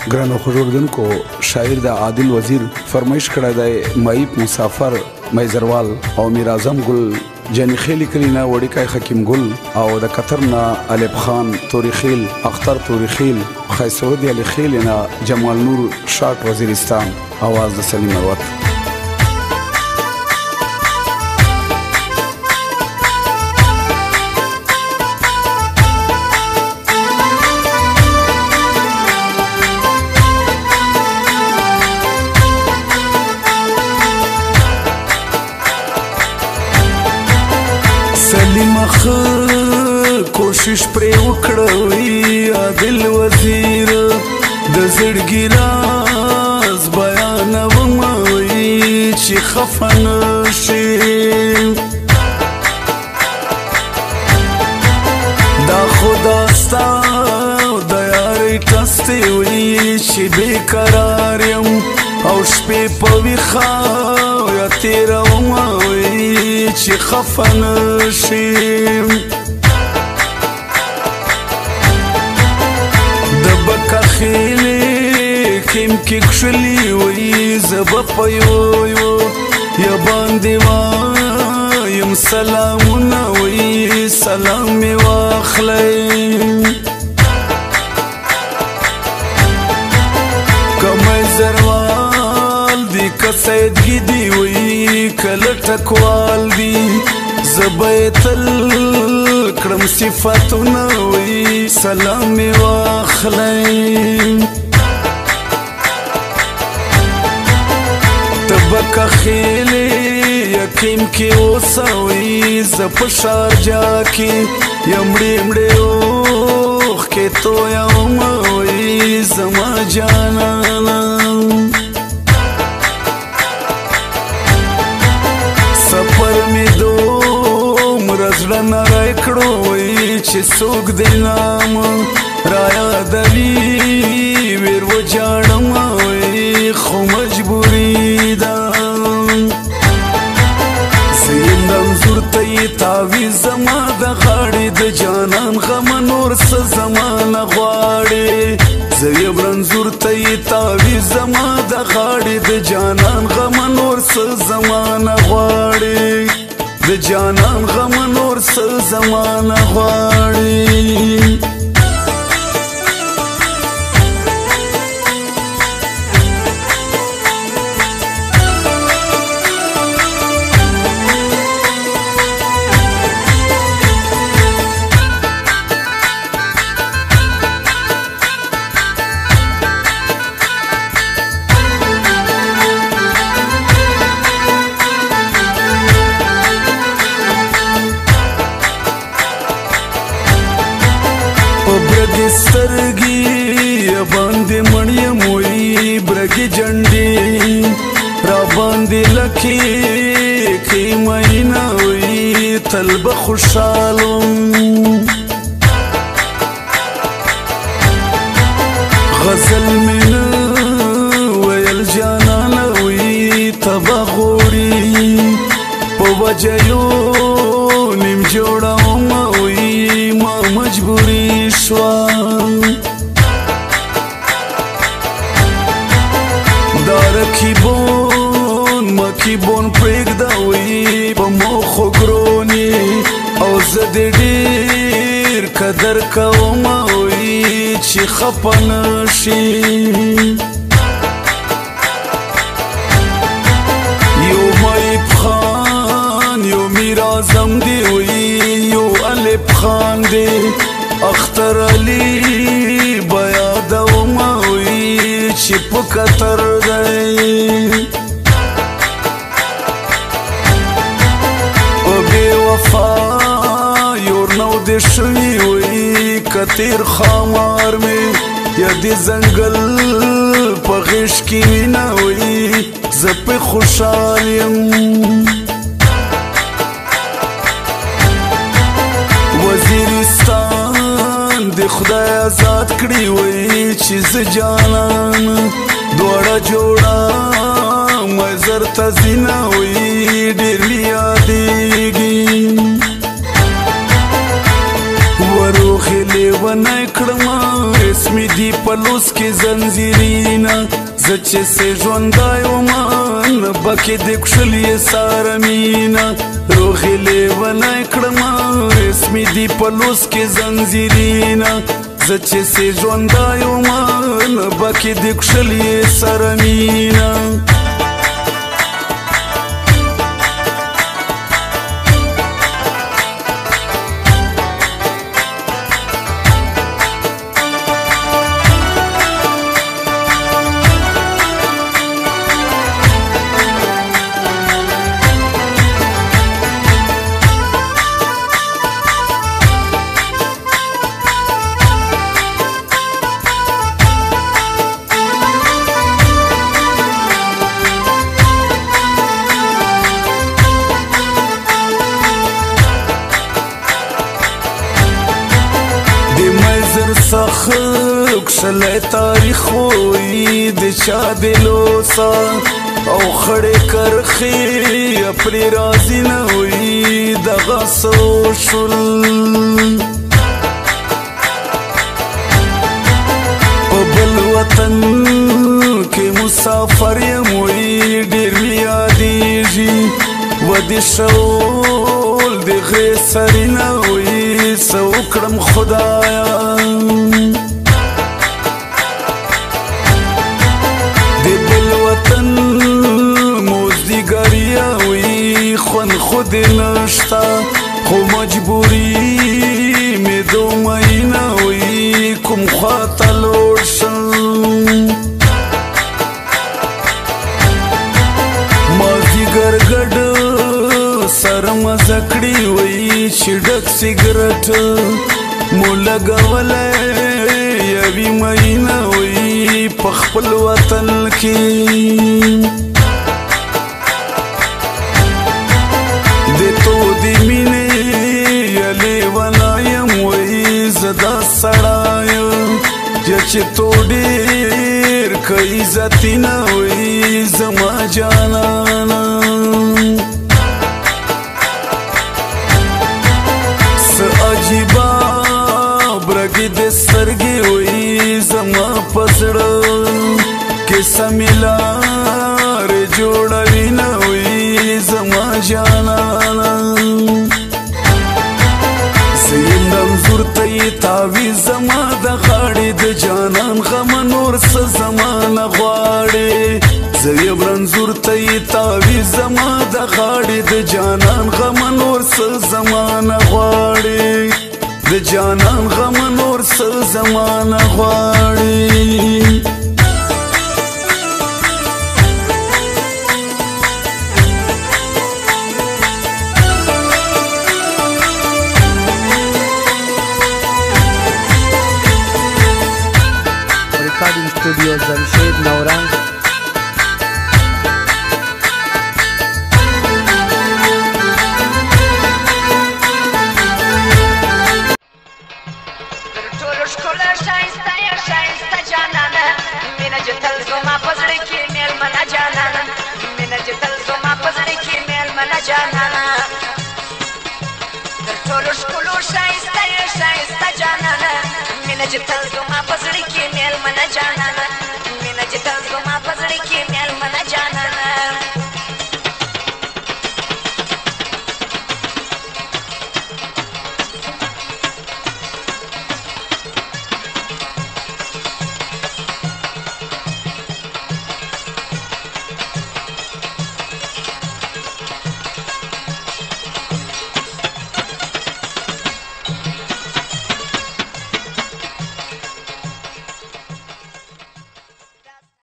ګرانو خوږوردونکو شاعر د عادل وزیر فرمایش کړی دی معیب مسافر میزروال او میر اعظم ګل جنی خیلی کلینا وړیکای حکیم ګل او د قطر نه الف خان توري خیل اختر توري خیل خیسودی علی خیل نه جمال نور شاک وزیرستان आवाज د سلیم وروت سلیم کوشش پرې وکړوي عادل وزیر د زړګي راز بیانوم چې خفه نشي دا خدا ستا د یارۍ ټستې وي چې بېقرار یم او شپې په ویښه یا تېروم چې خفه نشي د بکه خیلې کیم کې کښلي وي زه به په یو یا باندې وایم سلامونه وي سلام مې واخلئ که میزروال دی که سیدګي دی وي کله ټکوال دی زه به یې تل کړم صفتونه وي سلام مې واخلئ ته به که خیلې یقین کې اوسه وي زه په شارجه کې یم مړې مړې اوښکې تویوم وي زما جانانه سفر می دومره زړه نری کړو وی چې څوک دی نام رایادوي ویر وجاړم وی خو مجبوري ده زه یم رنځور ته یې تاویز زما د غاړې د جانان غمه نور څه زما نه غواړې زه یم رنځور ته یې تاویز زما د غاړې د جانان غمه نور څه زما نه غواړې د جانان غمه نور څه زما نه غواړې برګې سترګې باندې مړیم وي برګې جنډې را باندې لکې کې مینه وي تل به خوشحالم غزل مې نه ویل جانانه وي ته به غوړي په وجه یو نیم جوړوم وي ما مجبوري شوا دا رکیبون مکیبون پرېږده وي په موخو ګرونې او زه دې ډېر قدر کوم وي چې خفه نشي یو معیب خان یو میر اعظم دی وي یو الف خان دی اختر علی بیادوم وي چې په قطر دی او بې وفا یور نو دې شوي وي که تېر ښامار مې یا دې ځنګل په غېږ کې وینه وي زه پې خوشحال یم وزیرستان د خدای آزاد کړي وي چې زه جانان دواړه جوړه مزر ته ځینه وي ډېر مې یادېږي وروخې لیونی کړم اسمی دی پلوس کی زنزیرینا زچه سی ژوندای ومان بکی دی کشلی سارمینا روخی لیونای کڑما اسمی دی پلوس کی زنزیرینا زچه سی ژوندای ومان بکی دی کشلی سارمینا کشلی تاریخ وی د چا دلوسا او خړې کرخې پرې راضي نه وي دغه څه شول په بل وطن کې مسافر یم وي ډېر مې یادېږي و د شول د غرې سرې نه وي څه وکړم خدایه خود نشتا خو مجبوری می دو مهینه وی کوم خواته لوړ شم مازدیګر ګډ سره مزه کړي وی چې ډک سګرټ مو لګولی یوې مهینه وی په خپل وطن کې زدا سړایم چې تو ډېر ښه عزتي نه وي زما جانانه څه عجیبه برګې د سترګې وي زما په زړه کیسه مې لارې جوړوي نه وي زما جانانه تاوی زما د غاړې د جانان غم نور څه زمانه غواړې زه یم رنځور ته یې تاوی زما د غاړې د جانان غم نور څه زمانه غواړې د جانان غم نور څه زمانه غواړې استودیو جمشید نورنگ ټولو ښکلا ښایسته یا ښایسته جانانه مینه چې تل زما په زړه کې مېلمنه جانانه مینه چې تل زما په زړه کې مېلمنه جانانه تر ټولو ښکلو ښایسته یا ښایسته جانانه مینه چې تل زما په زړه کې مېلمنه جانانه